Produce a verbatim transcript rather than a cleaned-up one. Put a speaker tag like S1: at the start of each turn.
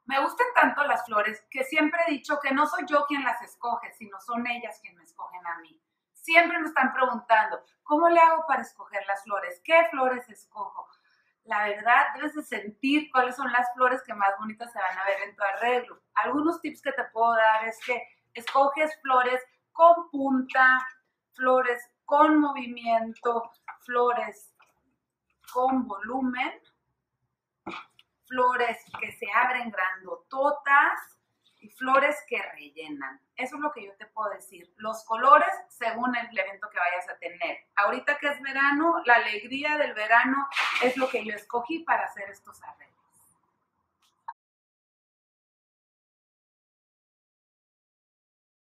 S1: Me gustan tanto las flores que siempre he dicho que no soy yo quien las escoge, sino son ellas quienes me escogen a mí. Siempre me están preguntando, ¿cómo le hago para escoger las flores? ¿Qué flores escojo? La verdad, debes de sentir cuáles son las flores que más bonitas se van a ver en tu arreglo. Algunos tips que te puedo dar es que escoges flores con punta, flores con movimiento, flores con volumen, flores que se abren grandototas y flores que rellenan. Eso es lo que yo te puedo decir. Los colores según el evento que vayas a tener. Ahorita que es verano, la alegría del verano es lo que yo escogí para hacer estos arreglos.